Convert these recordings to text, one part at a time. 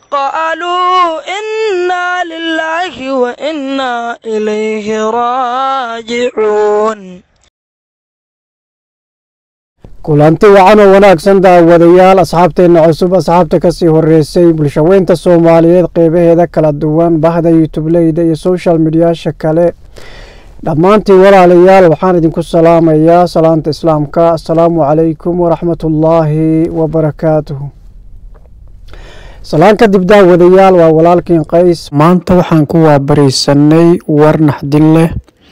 قالوا إنا لله وإنا إليه راجعون. kulanti wacan oo wanaagsan daawadayaal asxaabteena cusub asxaabta ka sii horeysay bulshaweynta Soomaaliyeed qeybaheeda kala duwan bahda YouTube-leyda iyo social media-sha kale dhammaantiin walaalayaal waxaan idinku salaamayaa salaanta islaamka assalaamu calaykum waraxmatullaahi wabarakaatuh. salaan kadib daawadayaal waa walaalkiin Qays. maanta waxaan ku waabarisanay war naxdin leh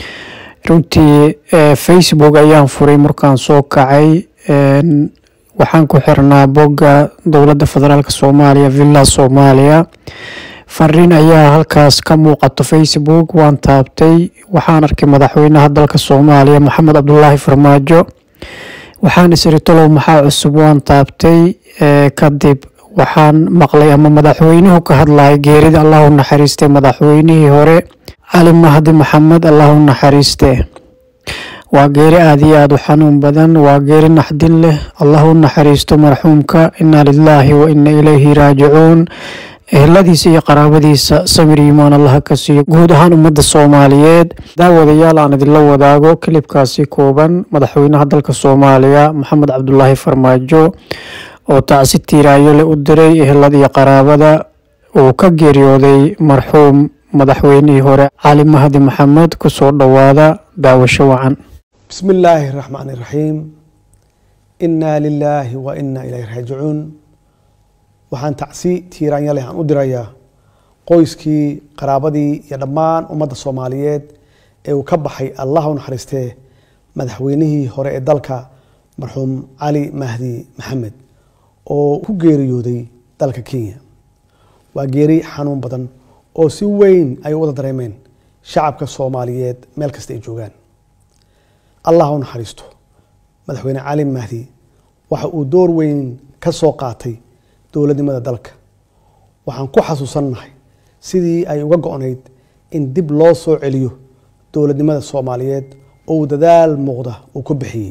runtii Facebook ayaan furay markaan soo kacay waxaan ku xirnaa bogga dowladda federaalka Soomaaliya Villa Soomaaliya fariin ayaa halkaas ka muuqato Facebook waan taabtay waxaan arkay madaxweynaha dalka Soomaaliya Maxamed Cabdullaahi Farmaajo waxaan isiri talow maxaa cusub waan taabtay kadib waxaan maqlay ama madaxweynuhu ka hadlay geerida Allahu naxariistay madaxweynihii hore Cali Mahdi Maxamed Allahu naxariistay waa geeri aad iyo aad u xanuun badan waa geeri naxdin leh Allahu naxariisto marxuumka inna lillahi wa inna ilayhi raaji'uun eheladiisa iyo qaraabadiisa samir iimaan Allah ka siiyo guud ahaan ummadda Soomaaliyeed. daawadayaal aan idin la wadaago klibkaasi kooban madaxweynaha dalka Soomaaliya Maxamed Cabdullaahi Farmaajo oo tacsi tiiraayo leh u diray ehelada iyo qaraabada oo ka geeriyooday marxuum madaxweynihii hore Cali Mahdi Maxamed ku soo dhawaada daawasho wacan. بسم الله الرحمن الرحيم إنا لله وإنا إليه راجعون waxaan tacsi tiiraan leh aan u dirayaa qoyskii qaraabadii iyo dhammaan ummadda Soomaaliyeed ee uu ka baxay Allahu naxariistee madaxweynihii hore ee dalka marxuum Cali Mahdi Maxamed oo ku geeriyooday dalka Kenya. waa geeri xanuun badan oo si weyn ay u wada dareemeen shacabka Soomaaliyeed meel kasta ay joogaan. Allahu naxariisto madaxweyne Cali Mahdi waxa uu door weyn ka soo qaatay dowladnimada dalka. waxaan ku xasuusanahay sidii ay uga go'onayd in dib loo soo celiyo dowladnimada Soomaaliyeed oo dadaal muuqda uu ku bixiyay.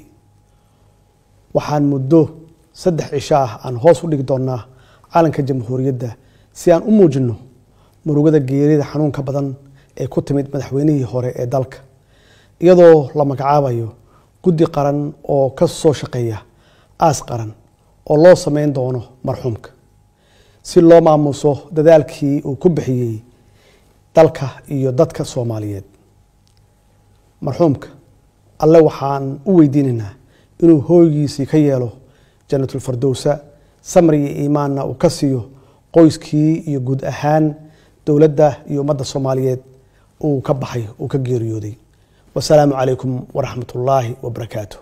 waxaan muddo 3 cisho ah aan hoos u dhigi doonaa calanka jamhuuriyadda si aan u muujino murugada geerida xanuunka badan ee ku timid madaxweynihii hore ee dalka iyadoo la magacaabayo guddi qaran oo ka soo shaqeeya aas qaran oo loo sameyn doono marxuumka si loo maamuuso dadaalkii uu ku bixiyay dalka iyo dadka Soomaaliyeed. marxuumka alle waxaan u weydiinaynaa inuu hooygiisii ka yeelo jannatul firdawsa samri iyo iimaanna uu ka siiyo qoyskii iyo guud ahaan dowladda iyo ummadda Soomaaliyeed uu ka baxay uu ka geeriyooday. والسلام عليكم ورحمة الله وبركاته.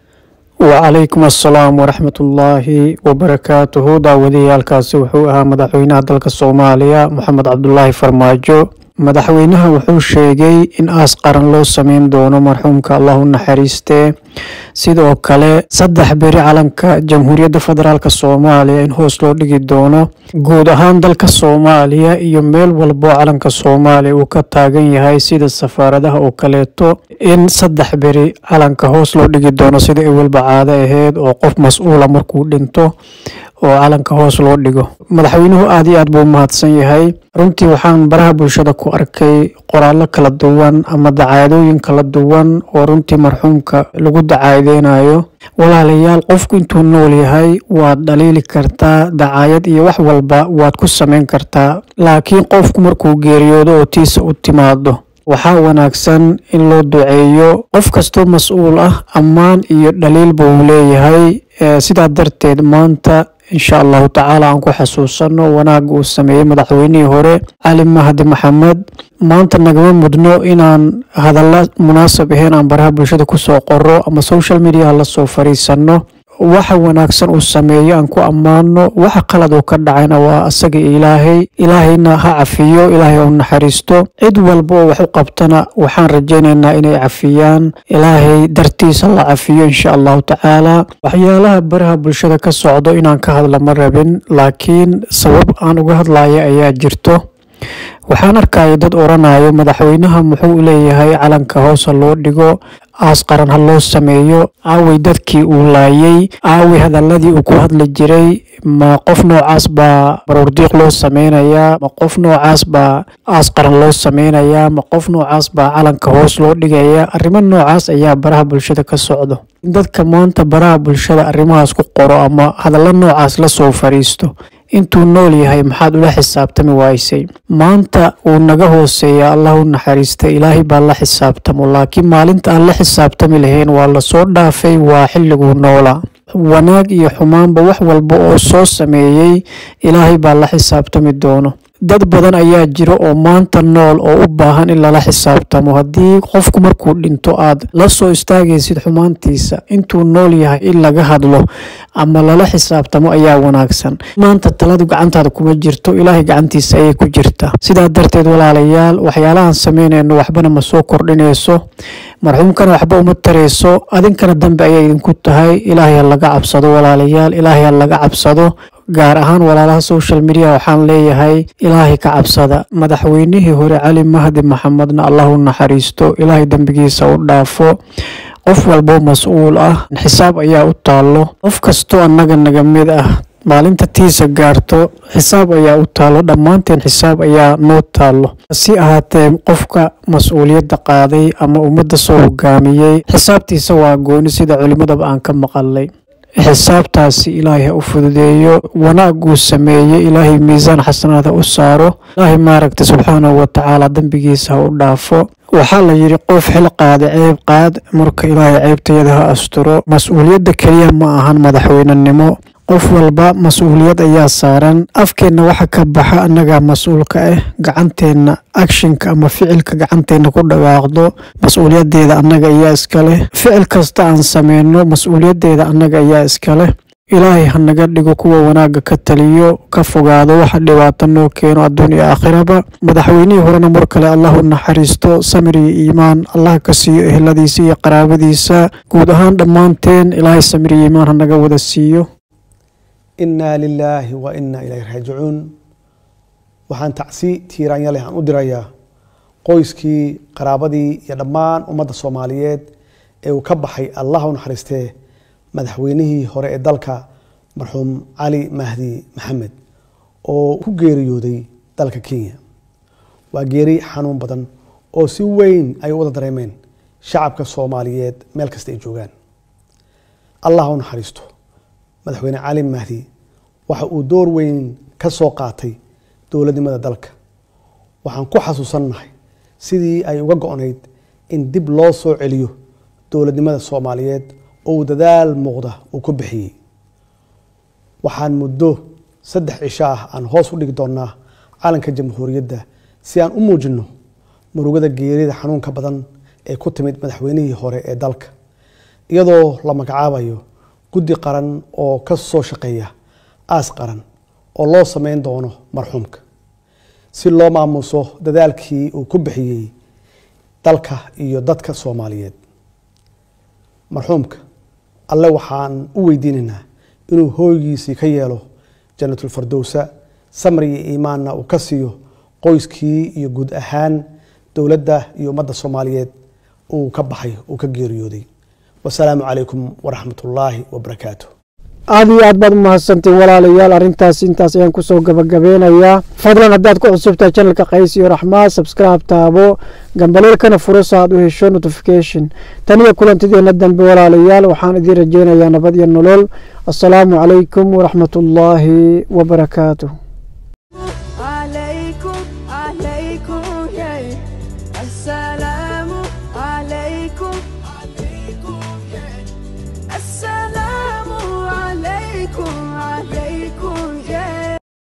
وعليكم السلام ورحمة الله وبركاته. داودي الكاسي وحوها مدحوينها دلك الصومالية محمد عبد الله فرماجو madaxweynaha wuxuu sheegay in aas qaran loo sameyn doono marxuumka Allahu naxariiste sidoo kale 3 beri calanka jamhuuriyadda federaalka Soomaaliya in hoos loo dhigi doono guud ahaan dalka Soomaaliya iyo meel walbo calanka Soomaaliya uu ka taagan yahay sida safaaradaha oo kaleeto in 3 beri calanka hoos loo dhigi doono sida ay walba caado ahayd oo qof mas'uul ah markuu dhinto oo calanka hoos loo dhigo. madaxweynuhu aad iyo aad buu mahadsan yahay runtii waxaan baraha bulshada ku arkay qoraallo kala duwan ama dacaadooyin kala duwan oo runtii marxuumka lagu dacaadeynayo. walaalayaal qofku intuu nool yahay waad dhaliili kartaa dacaayad iyo wax walba waad ku sameyn kartaa laakiin qofku markuu geeriyoodo oo tiisa u timaado waxaa wanaagsan in loo duceeyo. qof kastoo mas'uul ah ammaan iyo dhaliil buu leeyahay sidaa darteed maanta إن شاء الله تعالى أنكو حسوسنا وناقو السمية مدحويني هوري علي مهدي محمد ما أنت نقوم مدنو إنان هذا الله مناسب هنا عن برها بلشدة كسو قرو أما سوشال ميديا الله سو فريسانو waxa wanaagsan uu sameeyo aan ku ammaano waxa qalad oo ka dhacayna waa asaga ilaahayna ha cafiyo ilaahay uu naxariisto cid walba wax u qabtana waxaan rajaynaynaa inay cafiyaan ilaahay dartiisa la cafiyo insha Allah taala. waxyaalaha baraha bulshada ka socdo inaan ka hadla ma rabin laakiin sabab aan uga hadlayo ayaa jirto. waxaan arkay dad oranayo madaxweynaha muxuu leeyahay calanka hoos loo dhigo aas qaran ha loo sameeyo. Aaway dadkii uu laayay, aaway hadalladii uu ku hadli jiray. Ma qof noocaas baa baroordiiq loo sameynayaa? Ma qof noocaas baa aas qaran loo sameynayaa? Ma qof noocaas baa calanka hoos loo dhigayaa? Arrimo noocaas ayaa baraha bulshada ka socdo. Dadka maanta baraha bulshada arrimahaas ku qoro ama hadallo noocaas la soo fariisto, intuu nool yahay maxaad ula xisaabtami waysay? Maanta uu naga hooseeya, Allah u naxariista, ilaahay baa la xisaabtamo. Laakiin maalinta aan la xisaabtami lahayn waa la soo dhaafay, waa xilliguu noolaa. Wanaag iyo xumaanba wax walba oo soo sameeyay ilaahay baa la xisaabtami doono. Dad badan ayaa jiro oo maanta nool oo u baahan in lala xisaabtamo. Haddii qofku markuu dhinto aad la soo istaagaysid xumaantiisa, intuu nool yahay in laga hadlo ama lala xisaabtamo ayaa wanaagsan. Maanta taladu gacantaada kuma jirto, ilaahay gacantiisa ayay ku jirtaa. Sidaa darteed walaalayaal, waxyaalahan sameynayno waxbana ma soo kordhinayso, marxuumkana waxba uma tarayso, adinkana dambe ayay idinku tahay. Ilaahay ha laga cabsado walaalayaal, ilaahay ha laga cabsado. gaar ahaan walaalaha social media waxaan leeyahay ilaahay ka cabsada. Madaxweynihii hore Cali Mahdi Maxamedna Allah u naxariisto, ilaahay dambigiisa u dhaafo. qof walbo mas'uul ah xisaab ayaa u taalo. qof kasto annaga naga mid ah maalinta tiisa gaarto xisaab ayaa u taalo. dhammaanteen xisaab ayaa noo taalo. si ahaatee qofka mas'uuliyadda qaaday ama ummadda soo hogaamiyey xisaabtiisa waa gooni, sida culimadaba aan ka maqalay. xisaabtaasi ilaahay ha u fududeeyo. wanaaguu sameeyey ilaahay miisaan xasanaada u saaro. ilaahay maaragta subxaanahu wa tacaala dambigiisa ha u dhaafo. waxaa la yidhi qof xil qaada ceeb qaad, marka ilaahay ceebteeda ha asturo. mas-uuliyadda keliya ma ahan madaxweynenimo, qof walba mas-uuliyad ayaa saaran. afkeenna waxa ka baxa annagaa mas-uulka ah. gacanteenna akshinka ama ficilka gacanteenna ku dhawaaqdo, mas-uuliyaddeeda annaga ayaa iska leh. ficil kasta aan sameyno mas-uuliyaddeeda annaga ayaa iska leh. ilaahay ha naga dhigo kuwa wanaagga ka taliyo, ka fogaado waxa dhibaato noo keeno adduun iyo aakhiraba. madaxweynihii horena mar kale Allah u naxariisto, samir iyo iimaan Allah ka siiyo eheladiisa iyo qaraabadiisa. guud ahaan dhammaanteen ilaahay samir iyo iimaan ha naga wada siiyo. inaa lilaahi wa inaa ilayhi raajicuun. waxaan tacsi tiiraanya leh aan u dirayaa qoyskii, qaraabadii iyo dhammaan ummadda Soomaaliyeed ee uu ka baxay Allah u naxariistee madaxweynihii hore ee dalka marxuum Cali Mahdi Maxamed oo ku geeriyooday dalka Kenya. waa geeri xanuun badan oo si weyn ay u wada dareemeen shacabka Soomaaliyeed meel kasta ay joogaan. Allah u naxariisto. madaxweyne Cali Mahdi waxa uu door weyn ka soo qaatay dowladnimada dalka. waxaan ku xasuusanahay sidii ay uga go'nayd in dib loo soo celiyo dowladnimada Soomaaliyeed oo dadaal muuqda uu ku bixiyay. waxaan muddo 3 cisho ah aan hoos u dhigi doonaa calanka jamhuuriyadda si aan u muujino murugada geerida xanuunka badan ee ku timid madaxweynihii hore ee dalka, iyadoo la magacaabayo guddi qaran oo ka soo shaqeeya aas qaran oo loo sameyn doono marxuumka si loo maamuuso dadaalkii uu ku bixiyay dalka iyo dadka Soomaaliyeed. marxuumka alle waxaan u weydiinaynaa inuu hooygiisii ka yeelo jannatul firdowsa, samir iyo iimaanna uu ka siiyo qoyskii iyo guud ahaan dowladda iyo ummadda Soomaaliyeed uu ka baxay, uu ka geeriyooday. والسلام عليكم ورحمة الله وبركاته. aad iyo aad baad mahadsantiin walaalayaal. arrintaas intaas ayaan kusoo gabagabeynayaa. fadlan haddaad ku cusubtahay channelka Qays iyo Raxma, subscribe taabo, gambaleelkana furo si aad u hesho notification. tan iyo kulantideena dambe walaalayaal, waxaan idin rajeynayaa nabad iyo nolol. assalaamu calaykum waraxmatullaahi wabarakaatuh.